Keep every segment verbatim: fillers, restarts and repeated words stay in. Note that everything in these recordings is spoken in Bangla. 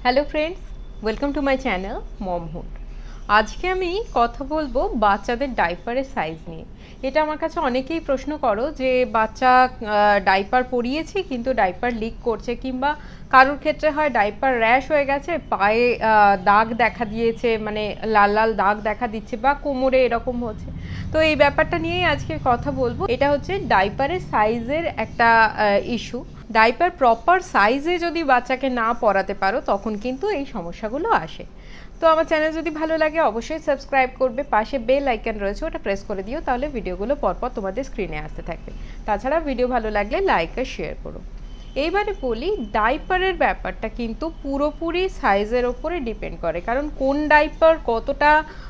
Hello friends, welcome to my channel Momhood. আজকে আমি কথা বলবো বাচ্চাদের ডাইপারের সাইজ নিয়ে। এটা আমার কাছে অনেকেই প্রশ্ন করো যে বাচ্চা ডাইপার পরিয়েছি কিন্তু ডাইপার লিক করছে, কিংবা কারোর ক্ষেত্রে হয় ডাইপার র্যাশ হয়ে গেছে, পায়ে দাগ দেখা দিয়েছে, মানে লাল লাল দাগ দেখা দিচ্ছে, বা কোমরে এরকম হচ্ছে। তো এই ব্যাপারটা নিয়েই আজকে কথা বলবো। এটা হচ্ছে ডাইপারের সাইজের একটা ইস্যু। ডাইপার প্রপার সাইজে যদি বাচ্চাকে না পরাতে পারো তখন কিন্তু এই সমস্যাগুলো আসে। তো আমার চ্যানেল যদি ভালো লাগে অবশ্যই সাবস্ক্রাইব করবে, পাশে বেল আইকন রয়েছে ওটা প্রেস করে দিও, তাহলে ভিডিওগুলো পরপর তোমাদের স্ক্রিনে আসতে থাকবে। তাছাড়া ভিডিও ভালো লাগলে লাইক আর শেয়ার করো। এইবারে বলি, ডাইপারের ব্যাপারটা কিন্তু পুরোপুরি সাইজের ওপরে ডিপেন্ড করে, কারণ কোন ডাইপার কতটা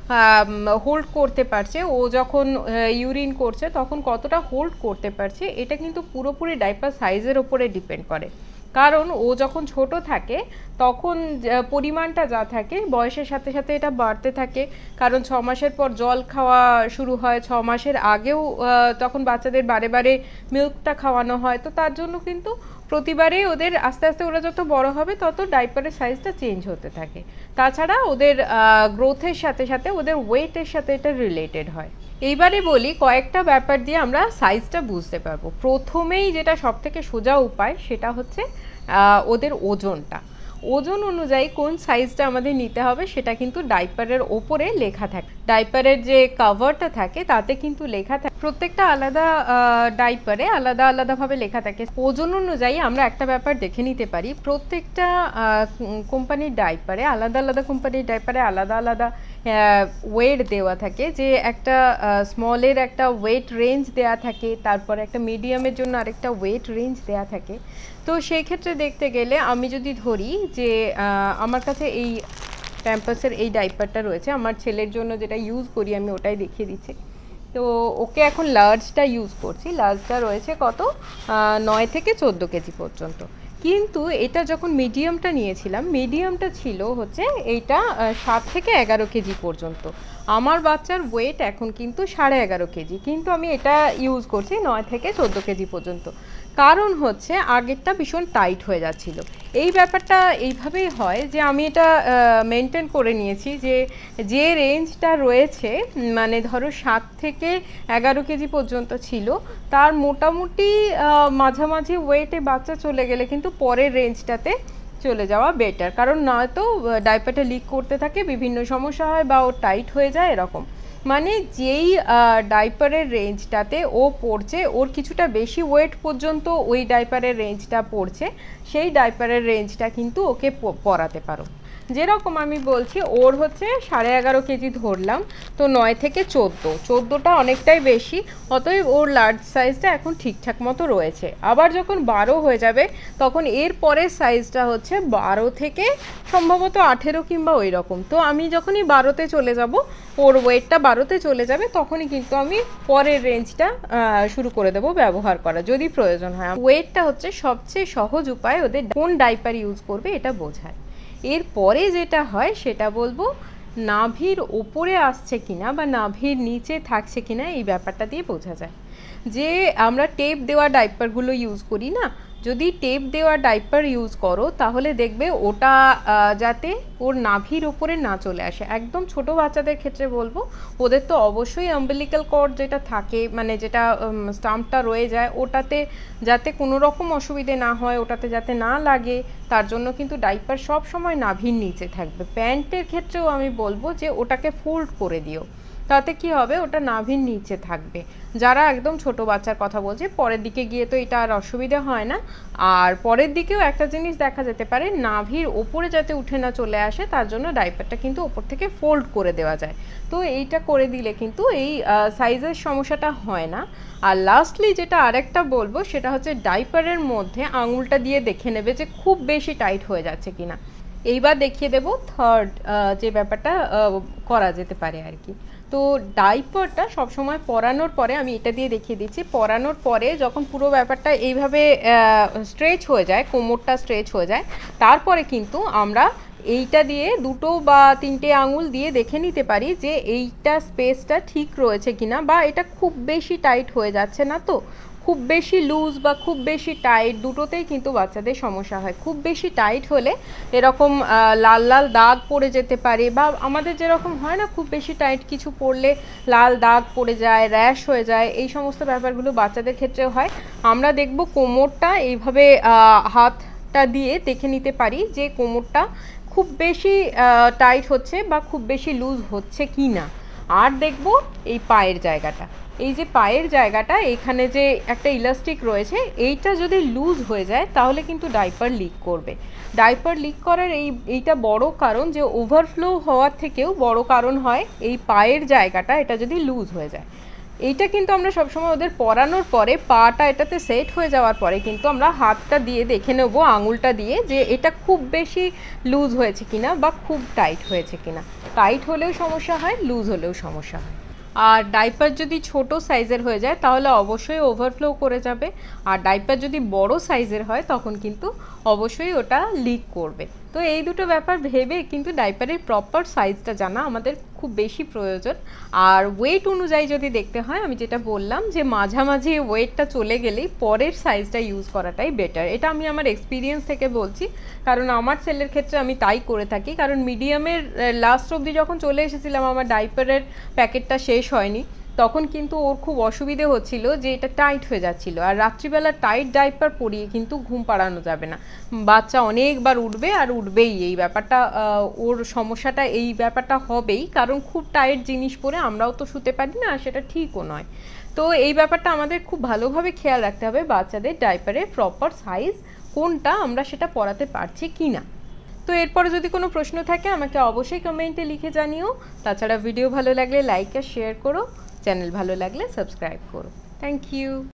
হোল্ড করতে পারছে, ও যখন ইউরিন করছে তখন কতটা হোল্ড করতে পারছে, এটা কিন্তু পুরোপুরি ডাইপার সাইজের ওপরে ডিপেন্ড করে। কারণ ও যখন ছোট থাকে তখন পরিমাণটা যা থাকে বয়সের সাথে সাথে এটা বাড়তে থাকে, কারণ ছ মাসের পর জল খাওয়া শুরু হয়, ছ মাসের আগেও তখন বাচ্চাদের বারে বারে মিল্কটা খাওয়ানো হয়। তো তার জন্য কিন্তু প্রতিবারে ওদের আস্তে আস্তে ওরা যত বড় হবে তত ডাইপারের সাইজটা চেঞ্জ হতে থাকে। তাছাড়া ওদের গ্রোথের সাথে সাথে ওদের ওয়েটের সাথে এটা রিলেটেড হয়। এইবারে বলি, কয়েকটা ব্যাপার দিয়ে আমরা সাইজটা বুঝতে পারবো। প্রথমেই যেটা সব থেকে সোজা উপায় সেটা হচ্ছে ওদের ওজনটা। ওজন অনুযায়ী কোন সাইজটা আমাদের নিতে হবে সেটা কিন্তু ডাইপারের ওপরে লেখা থাকে। ডাইপারের যে কভারটা থাকে তাতে কিন্তু লেখা থাকে, প্রত্যেকটা আলাদা ডাইপারে আলাদা আলাদাভাবে লেখা থাকে। ওজন অনুযায়ী আমরা একটা ব্যাপার দেখে নিতে পারি, প্রত্যেকটা কোম্পানির ডাইপারে আলাদা আলাদা কোম্পানির ডাইপারে আলাদা আলাদা ওয়েট দেওয়া থাকে, যে একটা স্মলের একটা ওয়েট রেঞ্জ দেওয়া থাকে, তারপরে একটা মিডিয়ামের জন্য আরেকটা ওয়েট রেঞ্জ দেওয়া থাকে। তো সেই ক্ষেত্রে দেখতে গেলে আমি যদি ধরি যে আমার কাছে এই প্যাম্পাসের এই ডাইপারটা রয়েছে, আমার ছেলের জন্য যেটা ইউজ করি আমি ওটাই দেখিয়ে দিচ্ছি। তো ওকে এখন লার্জটা ইউজ করছি, লার্জটা রয়েছে কত নয় থেকে চোদ্দো কেজি পর্যন্ত। কিন্তু এটা যখন মিডিয়ামটা নিয়েছিলাম, মিডিয়ামটা ছিল হচ্ছে এইটা সাত থেকে এগারো কেজি পর্যন্ত। আমার বাচ্চার ওয়েট এখন কিন্তু সাড়ে এগারো কেজি, কিন্তু আমি এটা ইউজ করছি নয় থেকে চোদ্দো কেজি পর্যন্ত। কারণ হচ্ছে আগেরটা ভীষণ টাইট হয়ে যাচ্ছিল। এই ব্যাপারটা এইভাবেই হয় যে আমি এটা মেনটেন করে নিয়েছি যে যে রেঞ্জটা রয়েছে, মানে ধরো সাত থেকে এগারো কেজি পর্যন্ত ছিল, তার মোটামুটি মাঝামাঝি ওয়েটে বাচ্চা চলে গেলে কিন্তু পরের রেঞ্জটাতে চলে যাওয়া বেটার। কারণ নয়তো ডাইপারটা লিক করতে থাকে, বিভিন্ন সমস্যা হয় বা ও টাইট হয়ে যায় এরকম। মানে যেই ডাইপারের রেঞ্জটাতে ও পড়ছে, ওর কিছুটা বেশি ওয়েট পর্যন্ত ওই ডাইপারের রেঞ্জটা পড়ছে, সেই ডাইপারের রেঞ্জটা কিন্তু ওকে পরাতে পারো। যেরকম আমি বলছি ওর হচ্ছে সাড়ে এগারো কেজি ধরলাম, তো নয় থেকে চোদ্দো, চোদ্দোটা অনেকটাই বেশি, অতএব ওর লার্জ সাইজটা এখন ঠিকঠাক মতো রয়েছে। আবার যখন বারো হয়ে যাবে তখন এর পরের সাইজটা হচ্ছে বারো থেকে সম্ভবত আঠেরো কিংবা ওই রকম। তো আমি যখনই বারোতে চলে যাব, ওর ওয়েটটা বারোতে চলে যাবে, তখনই কিন্তু আমি পরের রেঞ্জটা শুরু করে দেবো ব্যবহার করা যদি প্রয়োজন হয়। ওয়েটটা হচ্ছে সবচেয়ে সহজ উপায় ওদের কোন ডাইপার ইউজ করবে এটা বোঝায়। এরপরে যেটা হয় সেটা বলবো, নাভির ওপরে আসছে কিনা বা নাভির নিচে থাকছে কিনা, এই ব্যাপারটা দিয়ে বোঝা যায়। যে আমরা টেপ দেওয়া ডাইপারগুলো ইউজ করি না, যদি টেপ দেওয়া ডাইপার ইউজ করো তাহলে দেখবে ওটা যাতে ওর নাভির ওপরে না চলে আসে। একদম ছোট বাচ্চাদের ক্ষেত্রে বলবো, ওদের তো অবশ্যই আম্বিলিক্যাল কর্ড যেটা থাকে, মানে যেটা স্টাম্পটা রয়ে যায়, ওটাতে যাতে কোনো রকম অসুবিধে না হয়, ওটাতে যাতে না লাগে, তার জন্য কিন্তু ডাইপার সব সময় নাভির নিচে থাকবে। প্যান্টের ক্ষেত্রেও আমি বলবো যে ওটাকে ফোল্ড করে দিও, তাতে কি হবে ওটা নাভির নিচে থাকবে। যারা একদম ছোট বাচ্চার কথা বলছে, পরের দিকে গিয়ে তো এটা আর অসুবিধা হয় না। আর পরের দিকেও একটা জিনিস দেখা যেতে পারে, নাভির ওপরে যাতে উঠে না চলে আসে তার জন্য ডাইপারটা কিন্তু ওপর থেকে ফোল্ড করে দেওয়া যায়। তো এইটা করে দিলে কিন্তু এই সাইজের সমস্যাটা হয় না। আর লাস্টলি যেটা আরেকটা বলবো সেটা হচ্ছে ডাইপারের মধ্যে আঙুলটা দিয়ে দেখে নেবে যে খুব বেশি টাইট হয়ে যাচ্ছে কিনা। এইবার দেখিয়ে দেবো থার্ড যে ব্যাপারটা করা যেতে পারে আর কি। তো ডাইপারটা সবসময় পরানোর পরে, আমি এটা দিয়ে দেখিয়ে দিচ্ছি, পরানোর পরে যখন পুরো ব্যাপারটা এইভাবে স্ট্রেচ হয়ে যায়, কোমরটা স্ট্রেচ হয়ে যায়, তারপরে কিন্তু আমরা এইটা দিয়ে দুটো বা তিনটে আঙুল দিয়ে দেখে নিতে পারি যে এইটা স্পেসটা ঠিক রয়েছে কিনা, বা এটা খুব বেশি টাইট হয়ে যাচ্ছে না তো। খুব বেশি লুজ বা খুব বেশি টাইট দুটোতেই কিন্তু বাচ্চাদের সমস্যা হয়। খুব বেশি টাইট হলে এরকম লাল লাল দাগ পড়ে যেতে পারে, বা আমাদের যেরকম হয় না খুব বেশি টাইট কিছু পরলে লাল দাগ পড়ে যায়, র্যাশ হয়ে যায়, এই সমস্ত ব্যাপারগুলো বাচ্চাদের ক্ষেত্রেও হয়। আমরা দেখব কোমরটা এইভাবে হাতটা দিয়ে দেখে নিতে পারি যে কোমরটা খুব বেশি টাইট হচ্ছে বা খুব বেশি লুজ হচ্ছে কি না। আর দেখব এই পায়ের জায়গাটা, এই যে পায়ের জায়গাটা এখানে যে একটা ইলাস্টিক রয়েছে, এইটা যদি লুজ হয়ে যায় তাহলে কিন্তু ডাইপার লিক করবে। ডাইপার লিক করার এই এইটা বড় কারণ, যে ওভারফ্লো হওয়ার থেকেও বড় কারণ হয় এই পায়ের জায়গাটা এটা যদি লুজ হয়ে যায়। এইটা কিন্তু আমরা সবসময় ওদের পরানোর পরে পাটা এটাতে সেট হয়ে যাওয়ার পরে কিন্তু আমরা হাতটা দিয়ে দেখে নেব, আঙুলটা দিয়ে, যে এটা খুব বেশি লুজ হয়েছে কিনা বা খুব টাইট হয়েছে কিনা। টাইট হলেও সমস্যা হয়, লুজ হলেও সমস্যা হয়। আর ডাইপার যদি ছোট সাইজের হয়ে যায় তাহলে অবশ্যই ওভারফ্লো করে যাবে, আর ডাইপার যদি বড় সাইজের হয় তখন কিন্তু অবশ্যই ওটা লিক করবে। তো এই দুটো ব্যাপার ভেবে কিন্তু ডাইপারের প্রপার সাইজটা জানা আমাদের খুব বেশি প্রয়োজন। আর ওয়েট অনুযায়ী যদি দেখতে হয়, আমি যেটা বললাম যে মাঝামাঝি ওয়েটটা চলে গেলেই পরের সাইজটা ইউজ করাটাই বেটার। এটা আমি আমার এক্সপিরিয়েন্স থেকে বলছি, কারণ আমার ছেলের ক্ষেত্রে আমি তাই করে থাকি। কারণ মিডিয়ামের লাস্ট অবধি যখন চলে এসেছিলাম আমার ডাইপারের প্যাকেটটা শেষ হয়নি, তখন কিন্তু ওর খুব অসুবিধে হচ্ছিল যে এটা টাইট হয়ে যাচ্ছিল। আর রাত্রিবেলা টাইট ডাইপার পরিয়ে কিন্তু ঘুম পাড়ানো যাবে না, বাচ্চা অনেকবার উঠবে আর উঠবেই। এই ব্যাপারটা ওর সমস্যাটা এই ব্যাপারটা হবেই, কারণ খুব টাইট জিনিস পরে আমরাও তো শুতে পারি না, আর সেটা ঠিকও নয়। তো এই ব্যাপারটা আমাদের খুব ভালোভাবে খেয়াল রাখতে হবে বাচ্চাদের ডাইপারের প্রপার সাইজ কোনটা, আমরা সেটা পরাতে পারছি কি না। তো এরপরে যদি কোনো প্রশ্ন থাকে আমাকে অবশ্যই কমেন্টে লিখে জানিও। তাছাড়া ভিডিও ভালো লাগলে লাইক আর শেয়ার করো, চ্যানেল ভালো লাগলে সাবস্ক্রাইব করো। Thank you.